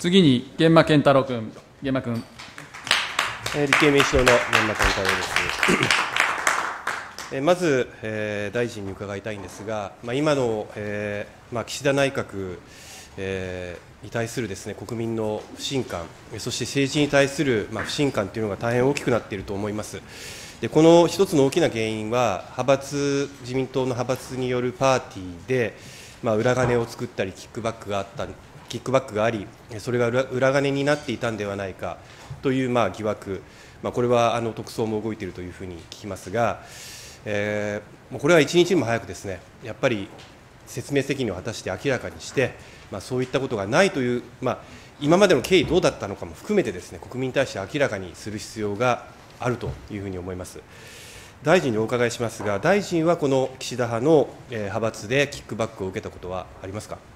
次に、源馬謙太郎君。源馬君。 立憲民主党の源馬謙太郎です。まず、大臣に伺いたいんですが、今の、岸田内閣、に対するですね、国民の不信感、そして政治に対する不信感というのが大変大きくなっていると思います。でこの一つの大きな原因は、自民党の派閥によるパーティーで、裏金を作ったり、キックバックがあり、それが裏金になっていたんではないかという疑惑、これは特捜も動いているというふうに聞きますが、これは一日も早くですね、やっぱり説明責任を果たして明らかにして、そういったことがないという、今までの経緯どうだったのかも含めてですね、国民に対して明らかにする必要があるというふうに思います。大臣にお伺いしますが、大臣はこの岸田派の派閥でキックバックを受けたことはありますか。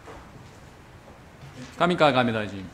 上川外務大臣。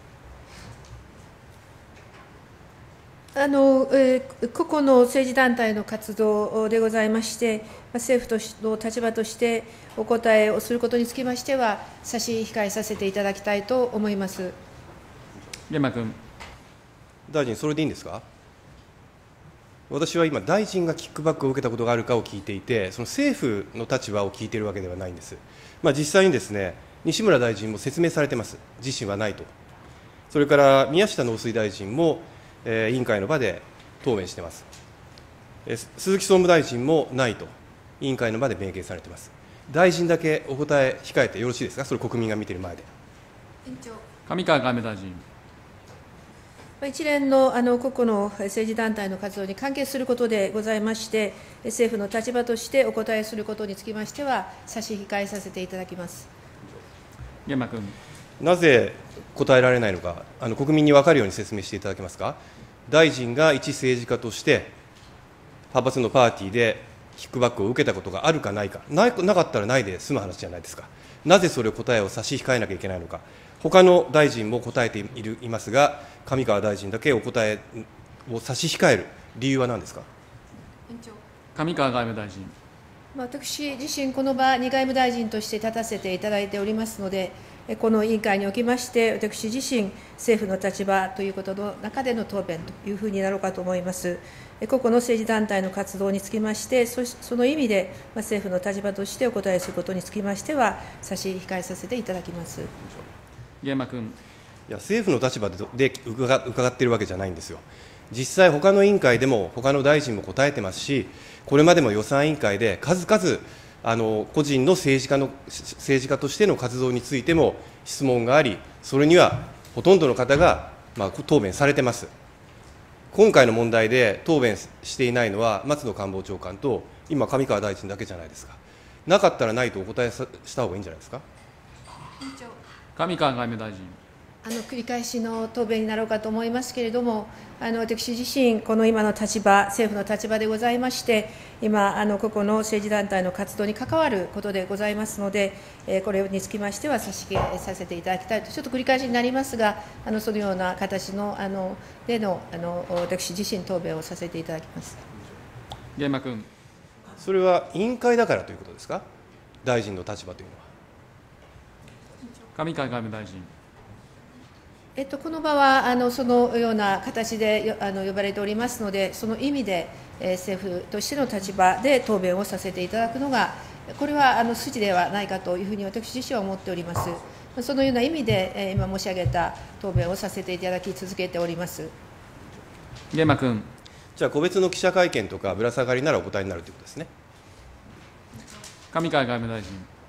個々の政治団体の活動でございまして、政府の立場としてお答えをすることにつきましては、差し控えさせていただきたいと思います。 源馬君。 大臣、それでいいんですか。私は今、大臣がキックバックを受けたことがあるかを聞いていて、その政府の立場を聞いているわけではないんです。実際にですね、西村大臣も説明されてます、自身はないと。それから宮下農水大臣も、委員会の場で答弁しています。鈴木総務大臣もないと、委員会の場で明言されています。大臣だけお答え控えてよろしいですか、それ国民が見ている前で。 上川外務大臣。 一連の個々の政治団体の活動に関係することでございまして、政府の立場としてお答えすることにつきましては、差し控えさせていただきます。 源馬君。 なぜ答えられないのか、国民に分かるように説明していただけますか。大臣が一政治家として、派閥のパーティーでキックバックを受けたことがあるかないか、なかったらないで済む話じゃないですか。なぜそれを答えを差し控えなきゃいけないのか、他の大臣も答えていますが、上川大臣だけお答えを差し控える理由は何ですか。 上川外務大臣。 私自身、この場に外務大臣として立たせていただいておりますので、この委員会におきまして、私自身、政府の立場ということの中での答弁というふうになろうかと思います。個々の政治団体の活動につきまして、その意味で政府の立場としてお答えすることにつきましては、差し控えさせていただきます。 源馬君。 政府の立場で伺っているわけじゃないんですよ。実際、他の委員会でも、他の大臣も答えてますし、これまでも予算委員会で数々、個人の政治家としての活動についても質問があり、それにはほとんどの方が、答弁されてます。今回の問題で答弁していないのは、松野官房長官と、今、上川大臣だけじゃないですか。なかったらないとお答えした方がいいんじゃないですか。 上川外務大臣。 繰り返しの答弁になろうかと思いますけれども、私自身、この今の立場、政府の立場でございまして、今、個々の政治団体の活動に関わることでございますので、これにつきましては差し控えさせていただきたいと、ちょっと繰り返しになりますが、そのような形のでの私自身、答弁をさせていただきます。 源馬君。 それは委員会だからということですか、大臣の立場というのは。 上川外務大臣。 この場はそのような形で呼ばれておりますので、その意味で政府としての立場で答弁をさせていただくのが、これは筋ではないかというふうに私自身は思っております。そのような意味で今申し上げた答弁をさせていただき続けております。 源馬君。 じゃあ、個別の記者会見とかぶら下がりならお答えになるということですね。 上川外務大臣。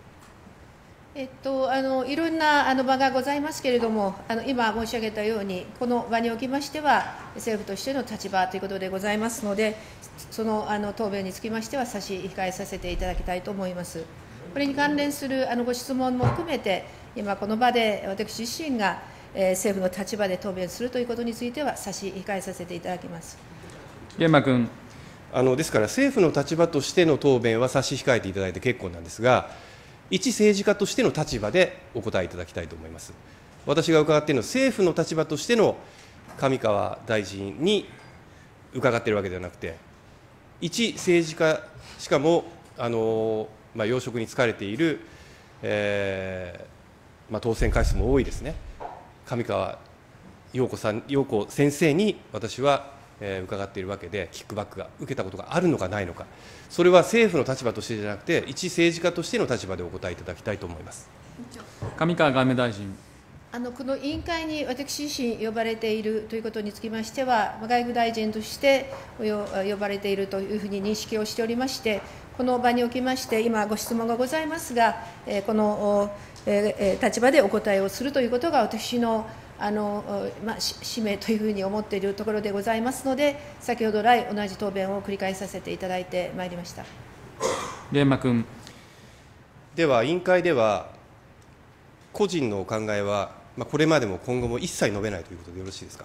いろんな場がございますけれども、今申し上げたように、この場におきましては、政府としての立場ということでございますので、その答弁につきましては、差し控えさせていただきたいと思います。これに関連するご質問も含めて、今、この場で私自身が政府の立場で答弁するということについては、差し控えさせていただきます。 源馬君。 ですから、政府の立場としての答弁は差し控えていただいて結構なんですが、一政治家としての立場でお答えいただきたいと思います。私が伺っているのは、政府の立場としての上川大臣に伺っているわけではなくて、一政治家、しかも要職に就かれている、当選回数も多いですね、 上川陽子先生に私は伺っているわけで、キックバックが受けたことがあるのかないのか、それは政府の立場としてじゃなくて、一政治家としての立場でお答えいただきたいと思います。 上川外務大臣。 この委員会に私自身呼ばれているということにつきましては、外務大臣として呼ばれているというふうに認識をしておりまして、この場におきまして、今、ご質問がございますが、この立場でお答えをするということが、私の使命というふうに思っているところでございますので、先ほど来、同じ答弁を繰り返させていただいてまいりました。 源馬君。 では、委員会では、個人のお考えは、これまでも今後も一切述べないということでよろしいですか。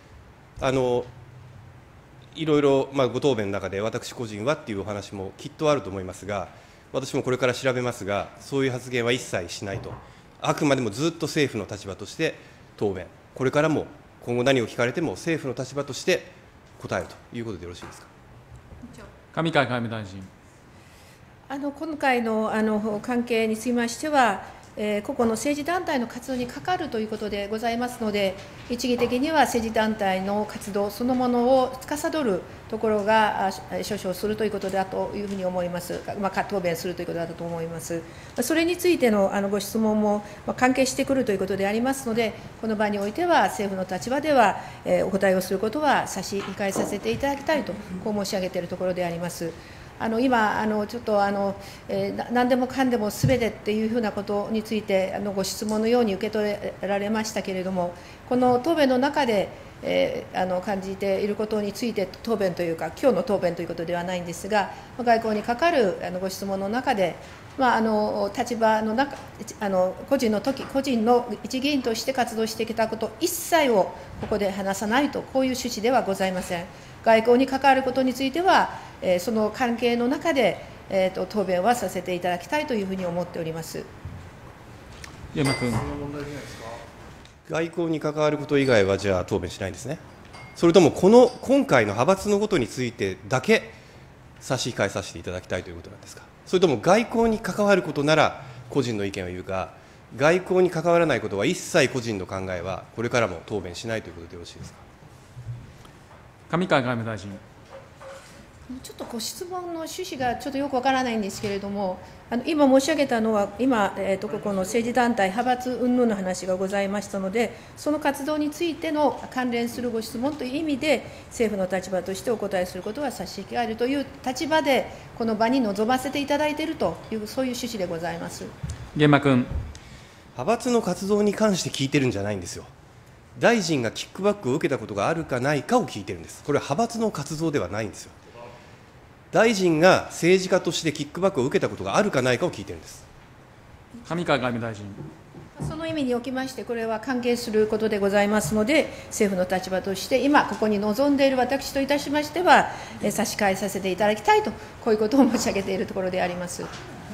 いろいろご答弁の中で、私個人はっていうお話もきっとあると思いますが、私もこれから調べますが、そういう発言は一切しないと、あくまでもずっと政府の立場として答弁、これからも今後何を聞かれても、政府の立場として答えるということでよろしいですか。 上川外務大臣。 今回の関係につきましては、個々の政治団体の活動にかかるということでございますので、一義的には政治団体の活動そのものを司るところが処置をするということだというふうに思います、答弁するということだと思います。それについてのご質問も関係してくるということでありますので、この場においては、政府の立場ではお答えをすることは差し控えさせていただきたいと、こう申し上げているところであります。今、ちょっと何でもかんでもすべてっていうふうなことについてご質問のように受け取られましたけれども、この答弁の中で、感じていることについて答弁というか、今日の答弁ということではないんですが、外交にかかるご質問の中で、立場の中、個人の一議員として活動してきたこと一切をここで話さないと、こういう趣旨ではございません。外交に関わることについては、その関係の中で、答弁はさせていただきたいというふうに思っております。 源馬君。 外交に関わること以外は、じゃあ答弁しないんですね。それとも今回の派閥のことについてだけ差し控えさせていただきたいということなんですか。それとも外交に関わることなら個人の意見を言うか、外交に関わらないことは一切個人の考えはこれからも答弁しないということでよろしいですか。 上川外務大臣。 ちょっとご質問の趣旨がちょっとよくわからないんですけれども、今申し上げたのは、今、ここの政治団体、派閥云々の話がございましたので、その活動についての関連するご質問という意味で、政府の立場としてお答えすることは差し控えるという立場で、この場に臨ませていただいているという、そういう趣旨でございます。 源馬君。 派閥の活動に関して聞いてるんじゃないんですよ。大臣がキックバックを受けたことがあるかないかを聞いてるんです。これは派閥の活動ではないんですよ。大臣が政治家としてキックバックを受けたことがあるかないかを聞いてるんです。 上川外務大臣。 その意味におきまして、これは関係することでございますので、政府の立場として、今、ここに臨んでいる私といたしましては、差し控えさせていただきたいと、こういうことを申し上げているところであります。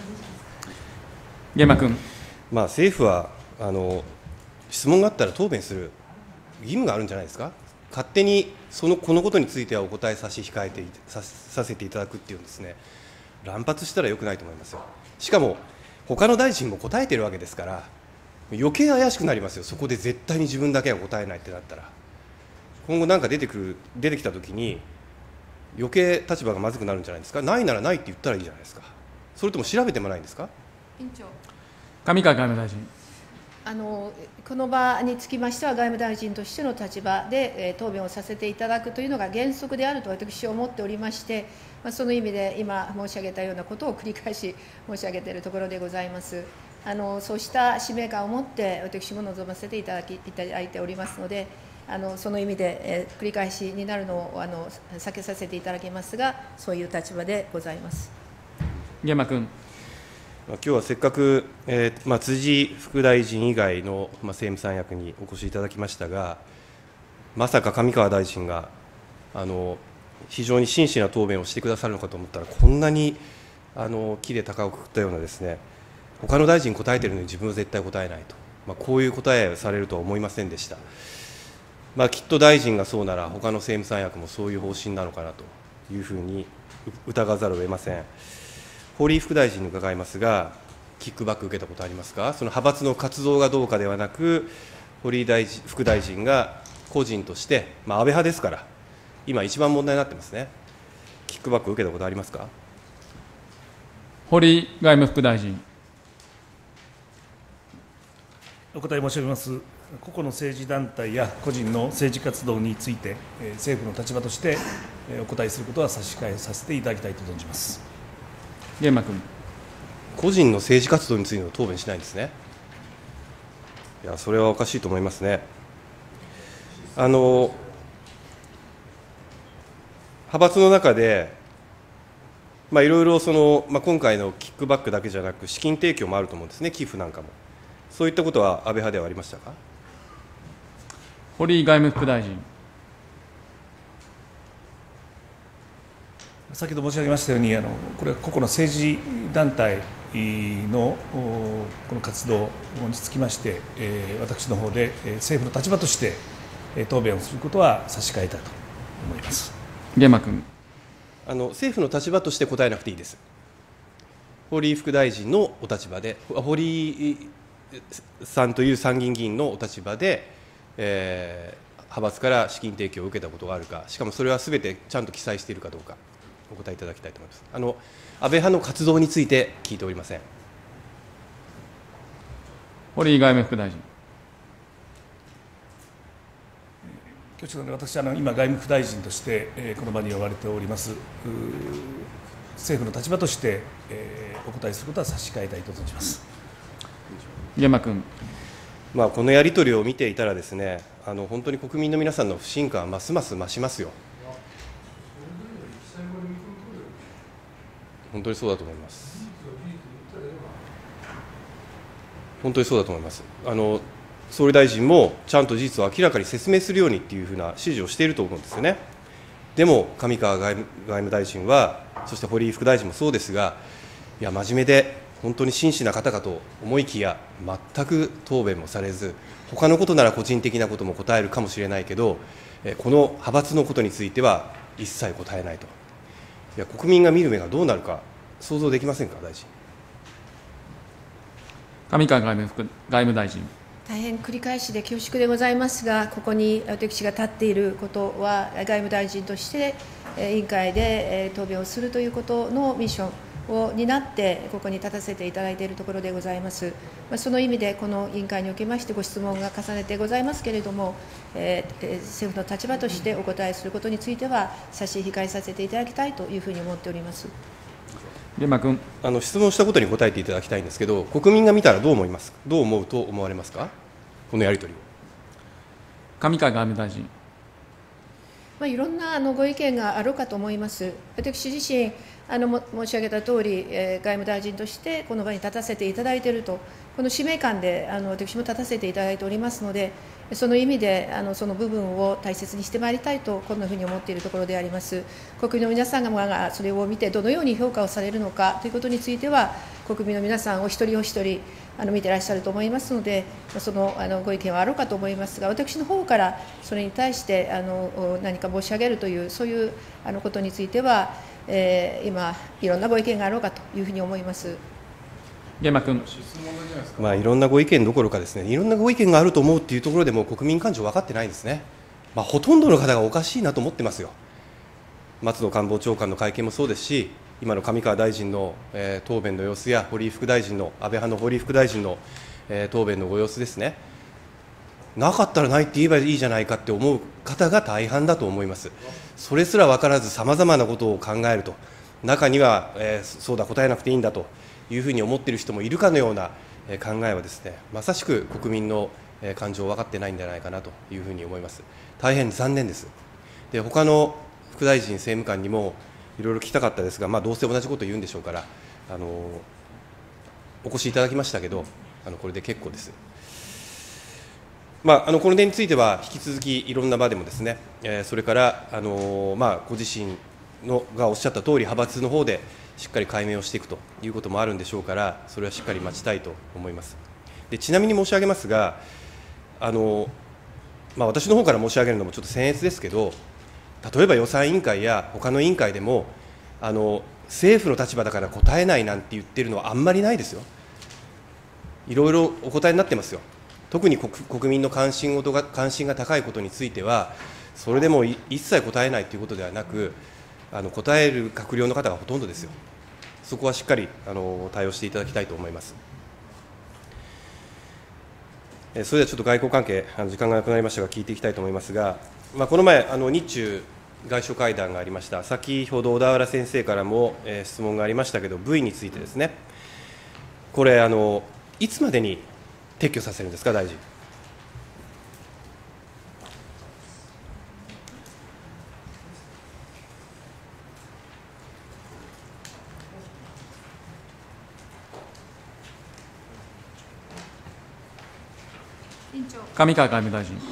源馬君。 政府は質問があったら答弁する義務があるんじゃないですか。勝手にこのことについてはお答え差し控えてさせていただくっていうんですね、乱発したらよくないと思いますよ。しかも、他の大臣も答えてるわけですから、余計怪しくなりますよ、そこで絶対に自分だけは答えないってなったら、今後なんか出てきたときに、余計立場がまずくなるんじゃないですか。ないならないって言ったらいいじゃないですか。それとも調べてもないんですか。 委員長。 上川外務大臣。 この場につきましては、外務大臣としての立場で答弁をさせていただくというのが原則であると私は思っておりまして、その意味で今申し上げたようなことを繰り返し申し上げているところでございます。そうした使命感を持って私も臨ませていただいておりますので、その意味で繰り返しになるのを避けさせていただきますが、そういう立場でございます。 源馬君。 今日はせっかく、辻副大臣以外の、政務三役にお越しいただきましたが、まさか上川大臣が非常に真摯な答弁をしてくださるのかと思ったら、こんなに木で高をくくったようなですね、他の大臣答えているのに自分は絶対答えないと、こういう答えをされるとは思いませんでした。きっと大臣がそうなら、他の政務三役もそういう方針なのかなというふうに疑わざるを得ません。堀井副大臣に伺いますが、キックバック受けたことありますか。その派閥の活動がどうかではなく、 堀井副大臣が個人として、安倍派ですから、今、一番問題になってますね、キックバックを受けたことありますか。 堀井外務副大臣。 お答え申し上げます。個々の政治団体や個人の政治活動について、政府の立場としてお答えすることは差し控えさせていただきたいと存じます。 玄馬君。 個人の政治活動についての答弁しないんですね。いや、それはおかしいと思いますね。派閥の中で、いろいろ今回のキックバックだけじゃなく、資金提供もあると思うんですね、寄付なんかも。そういったことは安倍派ではありましたか。 堀井外務副大臣。 先ほど申し上げましたように、これは個々の政治団体のこの活動につきまして、私の方で政府の立場として答弁をすることは差し控えたいと思います。 玄馬君。 政府の立場として答えなくていいです。堀井副大臣のお立場で、堀井さんという参議院議員のお立場で、派閥から資金提供を受けたことがあるか、しかもそれはすべてちゃんと記載しているかどうか、お答えいただきたいと思います。安倍派の活動について聞いておりません。 堀井外務副大臣。 私、今、外務副大臣としてこの場に呼ばれております。政府の立場としてお答えすることは差し控えたいと存じます。 玄馬君。 このやり取りを見ていたらですね、本当に国民の皆さんの不信感はますます増しますよ。本当にそうだと思います。本当にそうだと思います。総理大臣もちゃんと事実を明らかに説明するようにっていうふうな指示をしていると思うんですよね。でも上川外務大臣は、そして堀井副大臣もそうですが、いや、真面目で本当に真摯な方かと思いきや、全く答弁もされず、他のことなら個人的なことも答えるかもしれないけど、この派閥のことについては一切答えないと。いや、国民が見る目がどうなるか想像できませんか、大臣。 上川外務大臣。 大変繰り返しで恐縮でございますが、ここに私が立っていることは、外務大臣として委員会で答弁をするということのミッションを担って、ここに立たせていただいているところでございます。その意味で、この委員会におきまして、ご質問が重ねてございますけれども、政府の立場としてお答えすることについては、差し控えさせていただきたいというふうに思っております。 玄馬君。 質問したことに答えていただきたいんですけど、国民が見たらどう思いますか、どう思うと思われますか、このやり取りを。 上川外務大臣。 いろんなご意見があろうかと思います。私自身申し上げたとおり、外務大臣としてこの場に立たせていただいていると、この使命感で私も立たせていただいておりますので、その意味でその部分を大切にしてまいりたいと、こんなふうに思っているところであります。国民の皆さんがそれを見て、どのように評価をされるのかということについては、国民の皆さんお一人お一人見てらっしゃると思いますので、そのご意見はあろうかと思いますが、私の方からそれに対して何か申し上げるという、そういうことについては、今、いろんなご意見があろうかというふうに思います。 玄馬君。 いろんなご意見どころかですね、いろんなご意見があると思うっていうところでも国民感情分かってないんですね。ほとんどの方がおかしいなと思ってますよ。松野官房長官の会見もそうですし、今の上川大臣の答弁の様子や、堀井副大臣の、安倍派の堀井副大臣の答弁のご様子ですね、なかったらないって言えばいいじゃないかって思う方が大半だと思います。それすら分からず、さまざまなことを考えると、中には、そうだ、答えなくていいんだというふうに思っている人もいるかのような考えはですね、まさしく国民の感情を分かってないんじゃないかなというふうに思います。大変残念です。で、他の副大臣、政務官にもいろいろ聞きたかったですが、どうせ同じことを言うんでしょうから、お越しいただきましたけど、これで結構です。この点については、引き続きいろんな場でもですね、それからご自身がおっしゃったとおり、派閥の方でしっかり解明をしていくということもあるんでしょうから、それはしっかり待ちたいと思います。で、ちなみに申し上げますが、私の方から申し上げるのもちょっと僭越ですけど、例えば予算委員会や他の委員会でも、政府の立場だから答えないなんて言ってるのはあんまりないですよ。いろいろお答えになってますよ。 特に国民の関心が高いことについては、それでも一切答えないということではなく、答える閣僚の方がほとんどですよ。そこはしっかり対応していただきたいと思います。それではちょっと外交関係、時間がなくなりましたが、聞いていきたいと思いますが、この前、日中外相会談がありました、先ほど小田原先生からも質問がありましたけど、V についてですね、これ、いつまでに撤去させるんですか、大臣。 上川外務大臣。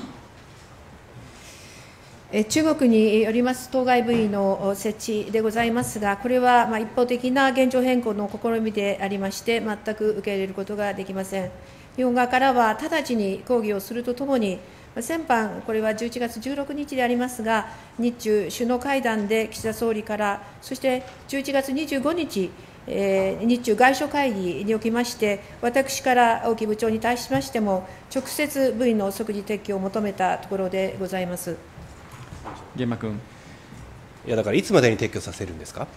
中国によります当該部位の設置でございますが、これは一方的な現状変更の試みでありまして、全く受け入れることができません。日本側からは直ちに抗議をするとともに、先般、これは11月16日でありますが、日中首脳会談で岸田総理から、そして11月25日、日中外相会議におきまして、私から王毅部長に対しましても、直接部位の即時撤去を求めたところでございます。 源馬君。 いや、だからいつまでに撤去させるんですか。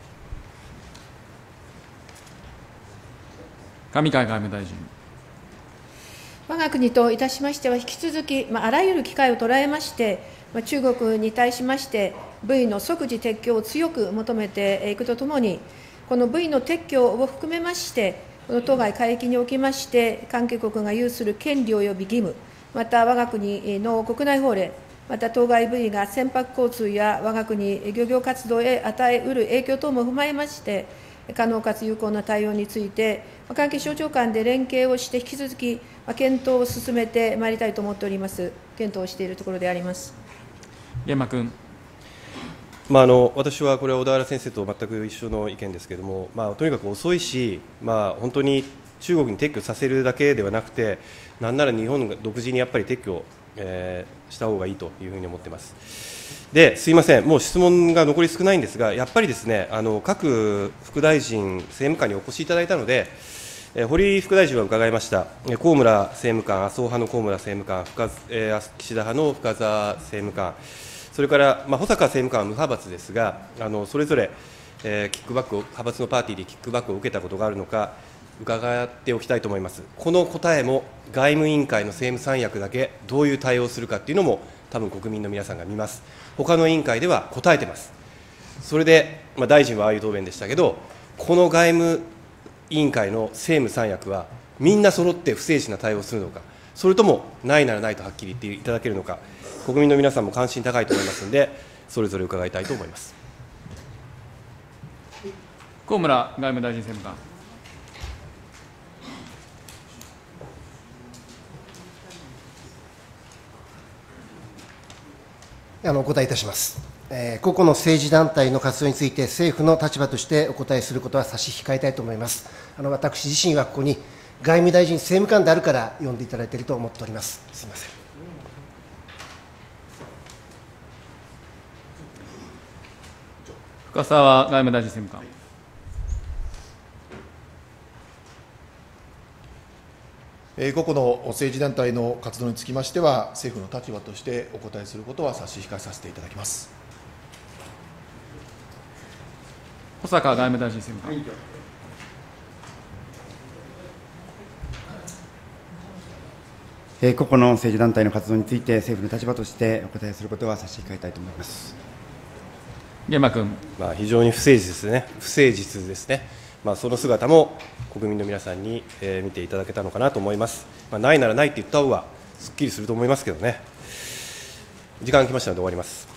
上川外務大臣。 我が国といたしましては、引き続き、あらゆる機会を捉えまして、中国に対しまして、部位の即時撤去を強く求めていくとともに、この部位の撤去を含めまして、この当該海域におきまして、関係国が有する権利及び義務、また我が国の国内法令、また当該部位が船舶交通や我が国漁業活動へ与えうる影響等も踏まえまして、可能かつ有効な対応について、関係省庁間で連携をして、引き続き検討を進めてまいりたいと思っております。検討をしているところであります。 源馬君。 私はこれは小田原先生と全く一緒の意見ですけれども、とにかく遅いし、本当に中国に撤去させるだけではなくて、なんなら日本が独自にやっぱり撤去、した方がいいというふうに思っています。すいません、もう質問が残り少ないんですが、やっぱりですね、各副大臣、政務官にお越しいただいたので、堀副大臣は伺いました、高村政務官、麻生派の高村政務官、岸田派の深澤政務官、それから保坂政務官は無派閥ですが、それぞれキックバックを、派閥のパーティーでキックバックを受けたことがあるのか、伺っておきたいと思います。この答えも外務委員会の政務三役だけ、どういう対応をするかというのも、多分国民の皆さんが見ます。他の委員会では答えてます。それで、大臣はああいう答弁でしたけど、この外務委員会の政務三役は、みんな揃って不誠実な対応をするのか、それともないならないとはっきり言っていただけるのか、国民の皆さんも関心高いと思いますので、それぞれ伺いたいと思います。 高村外務大臣政務官。 お答えいたします。個々の政治団体の活動について、政府の立場としてお答えすることは差し控えたいと思います。私自身はここに外務大臣政務官であるから呼んでいただいていると思っております。すみません。 深澤外務大臣政務官。 個々の政治団体の活動につきましては、政府の立場としてお答えすることは差し控えさせていただきます。 保坂外務大臣政務官。 個々の政治団体の活動について、政府の立場としてお答えすることは差し控えたいと思います。 源馬君。 非常に不誠実ですね、不誠実ですね、その姿も国民の皆さんに見ていただけたのかなと思います。ないならないって言った方がすっきりすると思いますけどね。時間が来ましたので終わります。